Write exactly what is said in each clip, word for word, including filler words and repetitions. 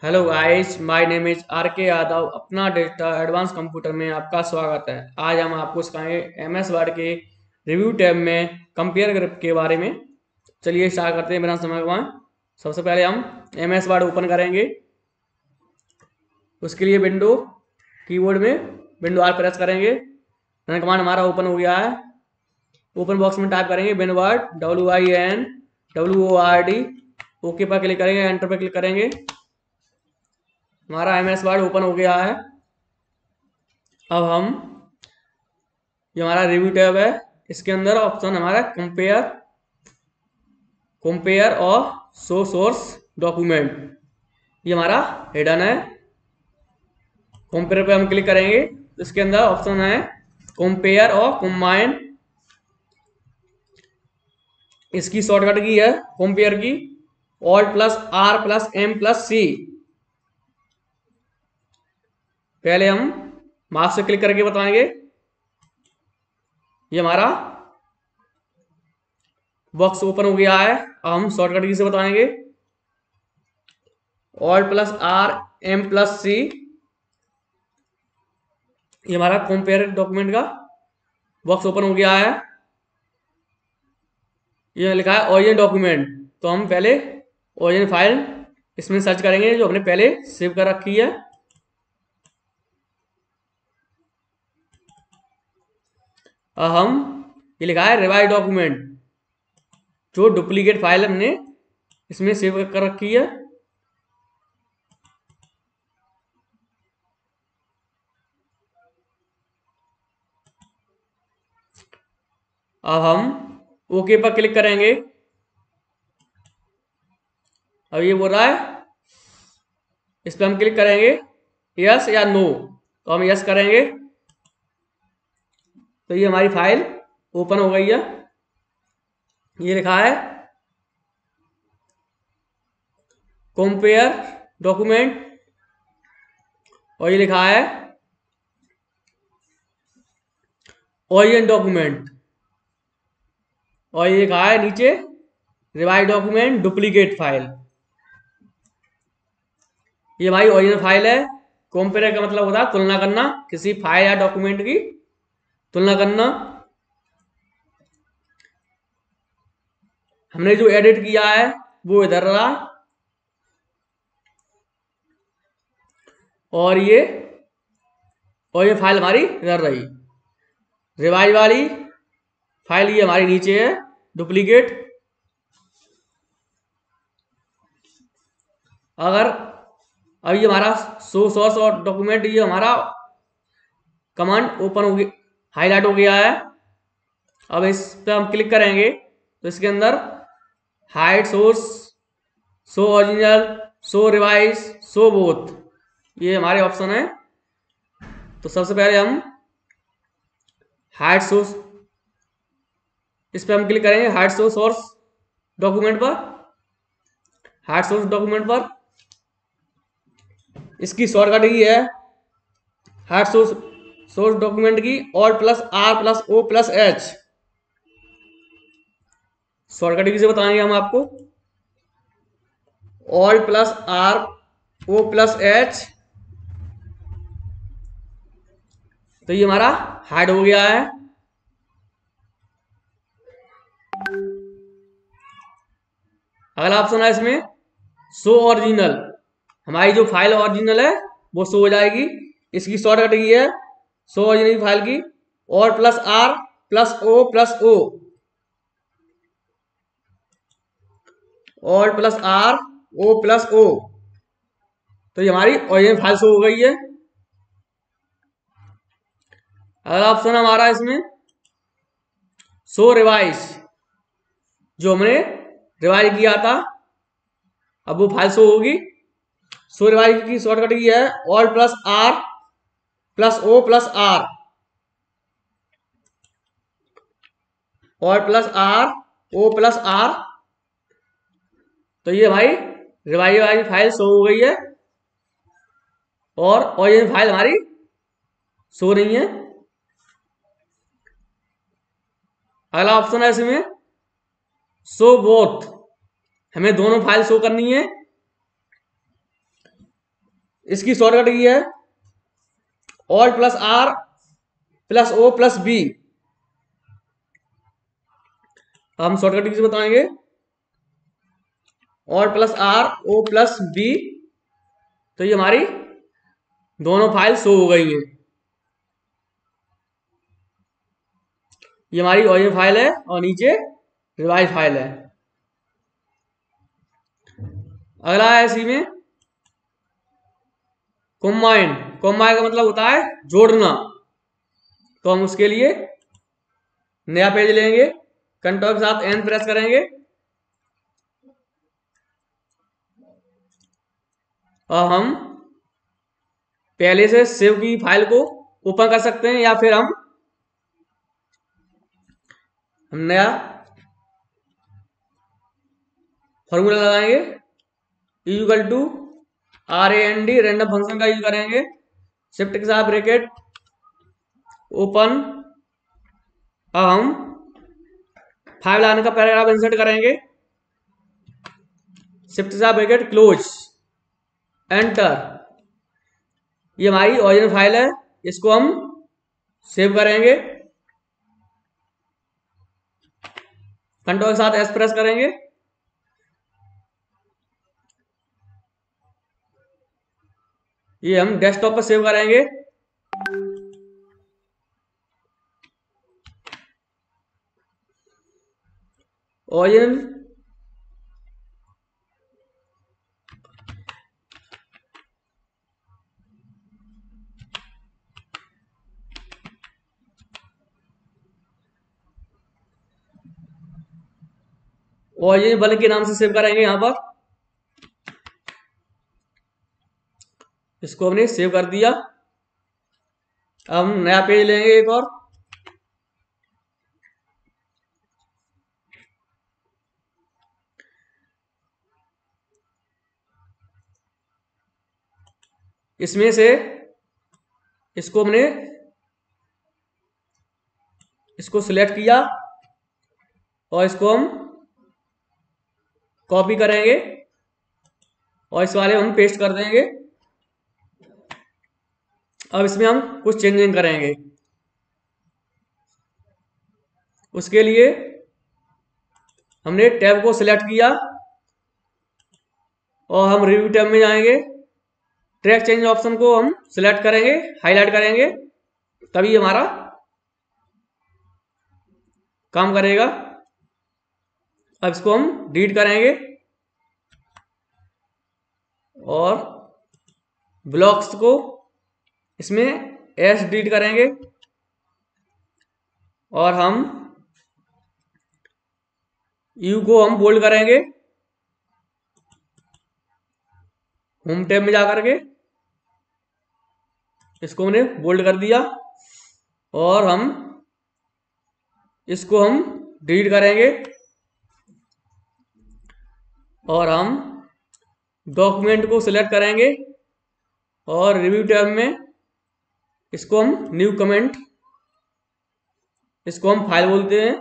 Hello guys, my name is R K Yadav. अपना data advance computer में आपका स्वागत है। आज हम आपको सिखाएंगे एम एस वर्ड के रिव्यू टैब में कंपेयर ग्रुप के बारे में। चलिए स्टार्ट करते हैं बिना समय गंवाए। सबसे पहले हम एम एस वर्ड ओपन करेंगे। उसके लिए विंडो कीबोर्ड में विंडो आर प्रेस करेंगे। रन कमांड हमारा ओपन हो गया है। ओपन बॉक्स में टाइप करेंगे win word, W I N W O R D. Okay पर क्लिक करेंगे, एंटर पर क्लिक करेंगे। हमारा एम एस वर्ड ओपन हो गया है। अब हम ये हमारा रिव्यू टैब है। इसके अंदर ऑप्शन हमारा कंपेयर कंपेयर और शो सोर्स डॉक्यूमेंट, ये हमारा हिडन है। कंपेयर पे हम क्लिक करेंगे तो इसके अंदर ऑप्शन है कंपेयर और कंबाइन। इसकी शॉर्टकट की है compare key, alt plus R plus M plus C. पहले हम माउस से क्लिक करके बताएंगे। ये हमारा बॉक्स ओपन हो गया है। अब हम शॉर्टकट की से बताएंगे alt plus R M plus C. ये हमारा कंपेयर डॉक्यूमेंट का बॉक्स ओपन हो गया है। ये लिखा है ओरिजिन डॉक्यूमेंट, तो हम पहले ओरिजिन फाइल इसमें सर्च करेंगे जो हमने पहले सेव कर रखी है। अब हम ये लिखा है रिवाइज डॉक्यूमेंट, जो डुप्लीकेट फाइल हमने इसमें सेव कर रखी है। अब हम ओके पर क्लिक करेंगे। अब ये बोल रहा है, इस पर हम क्लिक करेंगे यस या नो, तो हम यस करेंगे। तो ये हमारी फाइल ओपन हो गई है। ये लिखा है कंपेयर डॉक्यूमेंट और ये लिखा है ओरिजिन डॉक्यूमेंट और ये लिखा है नीचे रिवाइज डॉक्यूमेंट डुप्लीकेट फाइल। ये भाई ओरिजिनल फाइल है। कंपेयर का मतलब होता है तुलना करना, किसी फाइल या डॉक्यूमेंट की तुलना करना। हमने जो एडिट किया है वो इधर रहा, और ये और ये फाइल हमारी इधर रही। रिवाइज वाली फाइल ये हमारी नीचे है डुप्लीकेट। अगर अब ये हमारा शो सोर्स और डॉक्यूमेंट, ये हमारा कमांड ओपन हो गया, हाईलाइट हो गया है। अब इस पर हम क्लिक करेंगे तो इसके अंदर hide source, show original, show revise, show both, ये हमारे ऑप्शन है। तो सबसे पहले हम हाइड सोर्स, इस पर हम क्लिक करेंगे हाइड शो सोर्स डॉक्यूमेंट पर। हाइड सोर्स डॉक्यूमेंट पर इसकी शॉर्टकट ही है hide source source document key alt plus R plus O plus H. Shortcut key से बताएंगे हम आपको alt plus R O plus H. तो ये हमारा हाइड हो गया है। अगला ऑप्शन है इसमें शो ओरिजिनल, हमारी जो फाइल ओरिजिनल है वो शो हो जाएगी। इसकी शॉर्टकट ये है show original file key alt plus R plus O plus O, alt plus R O plus O. तो ये हमारी ओरिजिनल फाइल शो हो गई है। अगला ऑप्शन हमारा इसमें शो रिवाइज, जो हमने रिवाइज किया था अब वो फाइल शो होगी। शो रिवाइज की शॉर्टकट की है alt plus R plus O plus R, alt plus R O plus R. तो ये भाई रिवाइज वाली फाइल शो हो गई है और ओरिजिनल फाइल हमारी शो नहीं है। अगला ऑप्शन है इसमें शो बोथ, हमें दोनों फाइल शो करनी है। इसकी शॉर्टकट की है alt plus R plus O plus B. हम शॉर्टकट की बताएंगे alt plus R O plus B, तो ये हमारी दोनों फाइल शो हो गई हैं। ये हमारी ओरिजिनल फाइल है और नीचे रिवाइज फाइल है। अगला है इसी में कंबाइन। कंबाइन का मतलब होता है जोड़ना। तो हम उसके लिए नया पेज लेंगे, कंट्रोल के साथ एन प्रेस करेंगे और हम पहले से सेव की फाइल को ओपन कर सकते हैं या फिर हम हम नया फॉर्मूला लगाएंगे equal to R A N D random function का यूज करेंगे, शिफ्ट के साथ ब्रैकेट ओपन। अब हम फाइव लाइन का पैराग्राफ इंसर्ट करेंगे, शिफ्ट के साथ ब्रैकेट क्लोज, एंटर। ये हमारी ओरिजिनल फाइल है, इसको हम सेव करेंगे, कंट्रोल के साथ एस प्रेस करेंगे। ये हम डेस्कटॉप पर सेव करेंगे। ओरिजिनल ओरिजिनल बल के नाम से सेव करेंगे यहां पर। इसको हमने सेव कर दिया। अब हम नया पेज लेंगे एक और, इसमें से इसको हमने इसको सिलेक्ट किया और इसको हम कॉपी करेंगे और इस वाले हम पेस्ट कर देंगे। अब इसमें हम कुछ चेंजिंग करेंगे। उसके लिए हमने टैब को सिलेक्ट किया और हम रिव्यू टैब में जाएंगे, ट्रैक चेंज ऑप्शन को हम सिलेक्ट करेंगे, हाईलाइट करेंगे, तभी हमारा काम करेगा। अब इसको हम डिलीट करेंगे और ब्लॉक्स को इसमें एस डिलीट करेंगे और हम यू को हम बोल्ड करेंगे होम टैब में जाकर के। इसको हमने बोल्ड कर दिया और हम इसको हम डिलीट करेंगे और हम डॉक्यूमेंट को सिलेक्ट करेंगे और रिव्यू टैब में इसको हम न्यू कमेंट, इसको हम फाइल बोलते हैं।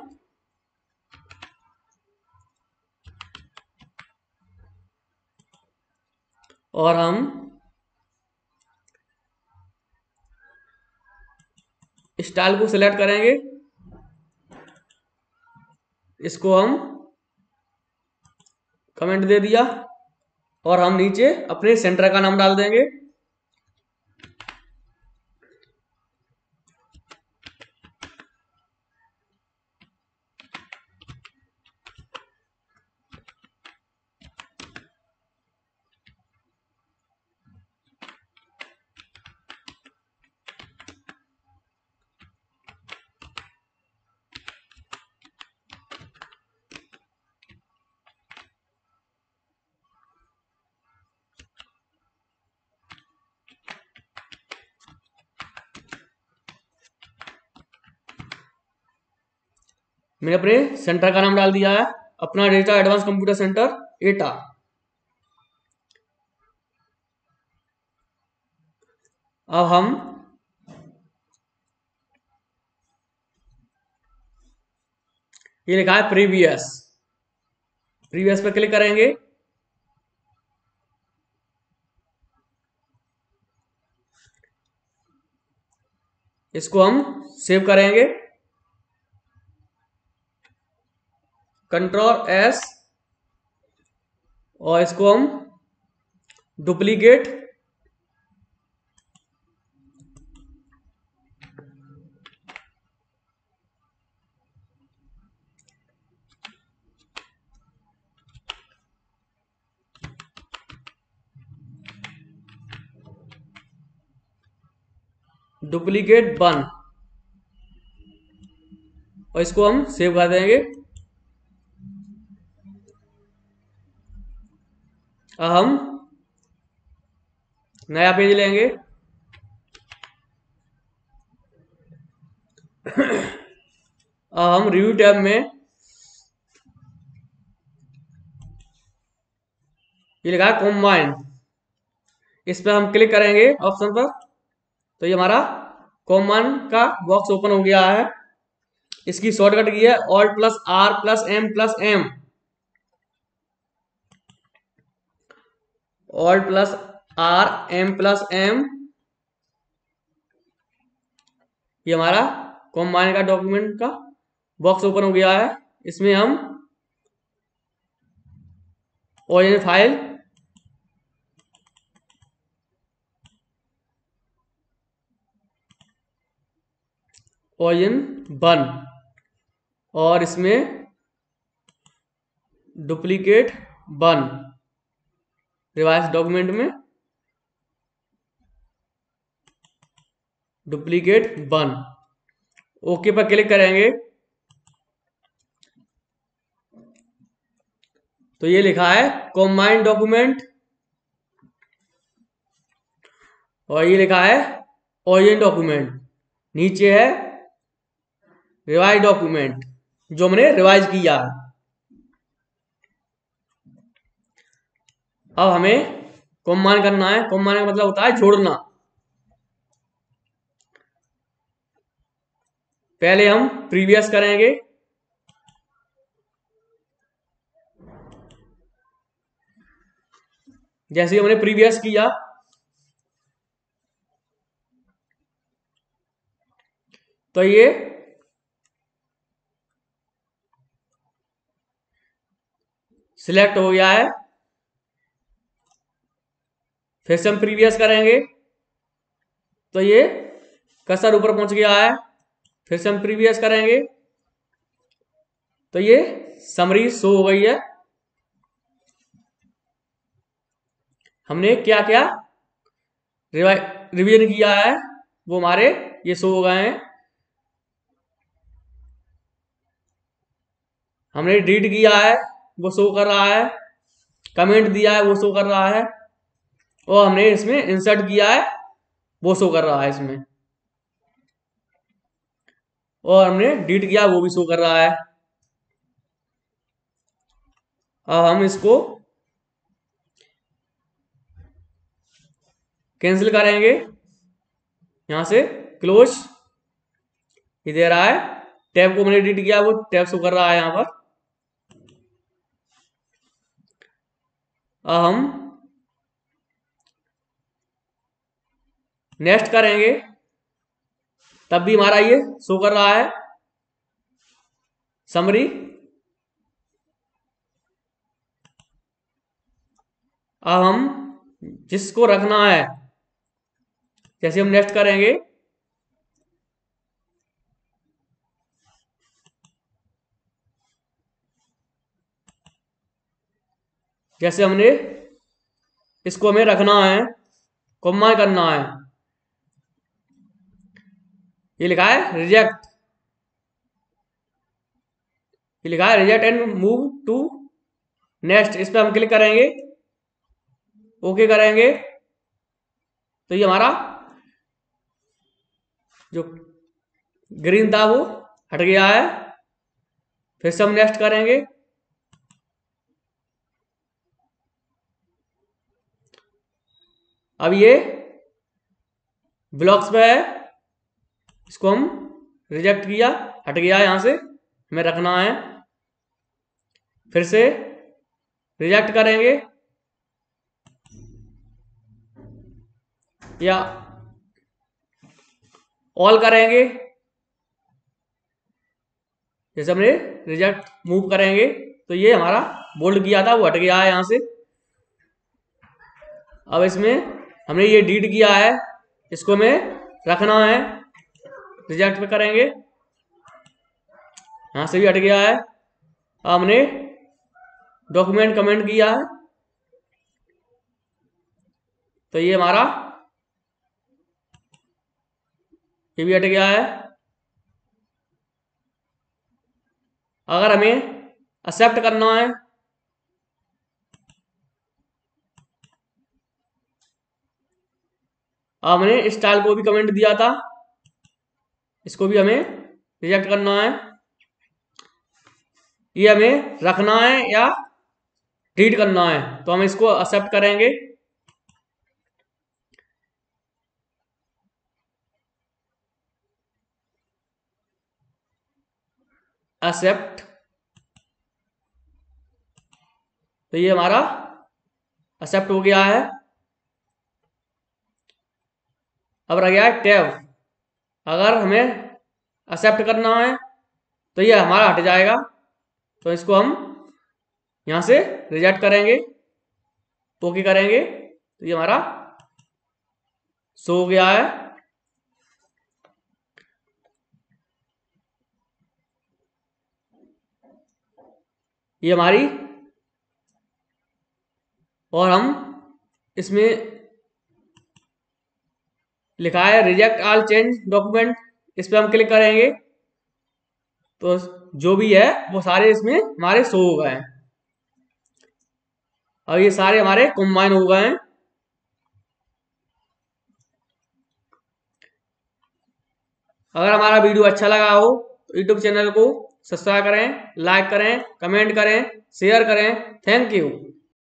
और हम स्टाइल को सिलेक्ट करेंगे, इसको हम कमेंट दे दिया और हम नीचे अपने सेंटर का नाम डाल देंगे। मैंने अपने सेंटर का नाम डाल दिया है, अपना डेटा एडवांस कंप्यूटर सेंटर एटा। अब हम ये लिखा है प्रीवियस, प्रीवियस पे क्लिक करेंगे इसको हम सेव करेंगे, कंट्रोल एस, और इसको हम डुप्लीकेट डुप्लीकेट वन, और इसको हम सेव कर देंगे। अब हम नया पेज लेंगे। अब हम रिव्यू टैब में ये लिखा है कॉम्बाइन, इस पर हम क्लिक करेंगे ऑप्शन पर, तो ये हमारा कॉम्बाइन का बॉक्स ओपन हो गया है। इसकी शॉर्टकट की है alt plus R plus M plus M, alt plus R M plus M. ये हमारा कॉम्बाइन का डॉक्यूमेंट का बॉक्स ओपन हो गया है। इसमें हम ओरिजिनल फाइल ओरिजिन वन, और इसमें डुप्लीकेट वन, रिवाइज डॉक्यूमेंट में डुप्लीकेट वन, ओके पर क्लिक करेंगे तो ये लिखा है कॉम्बाइंड डॉक्यूमेंट, और ये लिखा है ओरिजिन डॉक्यूमेंट, नीचे है रिवाइज डॉक्यूमेंट जो हमने रिवाइज किया। अब हमें कॉम्बाइन करना है। कॉम्बाइन का मतलब होता है जोड़ना। पहले हम प्रीवियस करेंगे, जैसे हमने प्रीवियस किया तो ये सिलेक्ट हो गया है। फिर से हम प्रीवियस करेंगे तो ये कर्सर ऊपर पहुंच गया है। फिर से हम प्रीवियस करेंगे तो ये समरी शो हो गई है। हमने क्या क्या रिवीजन किया है वो हमारे ये शो हो गए हैं। हमने डिलीट किया है वो शो कर रहा है, कमेंट दिया है वो शो कर रहा है, और हमने इसमें इंसर्ट किया है वो शो कर रहा है इसमें, और हमने डिलीट किया वो भी शो कर रहा है। अब हम इसको कैंसिल करेंगे, यहां से क्लोज, ये दे रहा है टैब को मैंने डिलीट किया वो टैब शो कर रहा है यहां पर। अब हम नेक्स्ट करेंगे तब भी हमारा ये शो कर रहा है समरी। अब हम जिसको रखना है, जैसे हम नेक्स्ट करेंगे जैसे हमने इसको हमें रखना है, कॉम्बाइन करना है, ये लिखा है रिजेक्ट, ये लिखा है reject and move to next, इस पर हम क्लिक करेंगे, ओके करेंगे तो ये हमारा जो ग्रीन था वो हट गया है। फिर से हम नेक्स्ट करेंगे, अब ये ब्लॉक्स पे है, इसको हम रिजेक्ट किया, हट गया यहां से, हमें रखना है। फिर से रिजेक्ट करेंगे या ऑल करेंगे, जैसे हमने रिजेक्ट मूव करेंगे तो ये हमारा बोल्ड किया था वो हट गया है यहां से। अब इसमें हमने ये डिलीट किया है, इसको हमें रखना है, रिजेक्ट पे करेंगे, यहां से भी हट गया है। अब हमने डॉक्यूमेंट कमेंट किया है तो ये हमारा ये भी हट गया है। अगर हमें एक्सेप्ट करना है हमने स्टाइल को भी कमेंट दिया था, इसको भी हमें रिजेक्ट करना है, ये हमें रखना है या डिलीट करना है तो हम इसको एक्सेप्ट करेंगे। एक्सेप्ट, तो ये हमारा एक्सेप्ट हो गया है। अब रह गया है टैब, अगर हमें एक्सेप्ट करना है तो ये हमारा हट जाएगा तो इसको हम यहां से रिजेक्ट करेंगे, ओके करेंगे तो ये हमारा शो हो गया है। ये हमारी, और हम इसमें लिखा है रिजेक्ट ऑल चेंज डॉक्यूमेंट, इस पर हम क्लिक करेंगे तो जो भी है वो सारे इसमें हमारे शो हो गए हैं। और ये सारे हमारे कंबाइन हो गए हैं। अगर हमारा वीडियो अच्छा लगा हो तो यूट्यूब चैनल को सब्सक्राइब करें, लाइक करें, कमेंट करें, शेयर करें। Thank you.